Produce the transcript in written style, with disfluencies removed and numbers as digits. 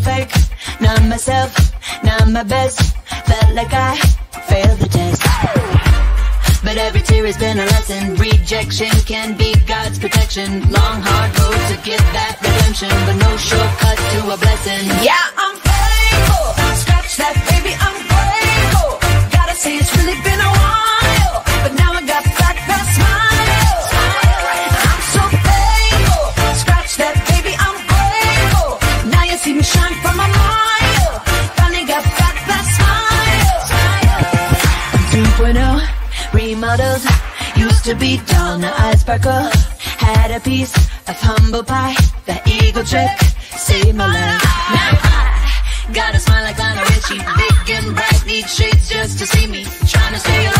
fake, not myself, not my best. Felt like I failed the test. But every tear has been a lesson. Rejection can be God's protection. Long hard road to get that redemption, but no shortcut to a blessing. Yeah, I'm faithful. Scratch that, baby, I'm grateful. Gotta say it's really been a while, but now I got back that smile. I'm so faithful. Scratch that, baby, I'm grateful. Now you see me shine from a mile. Finally got back that smile. 2.0 remodeled, used to be dull, now I sparkle. Had a piece of humble pie, that eagle trick saved my life. Now I got a smile like Lionel Richie, big and bright, need shades just to see me. Trying to stay alive.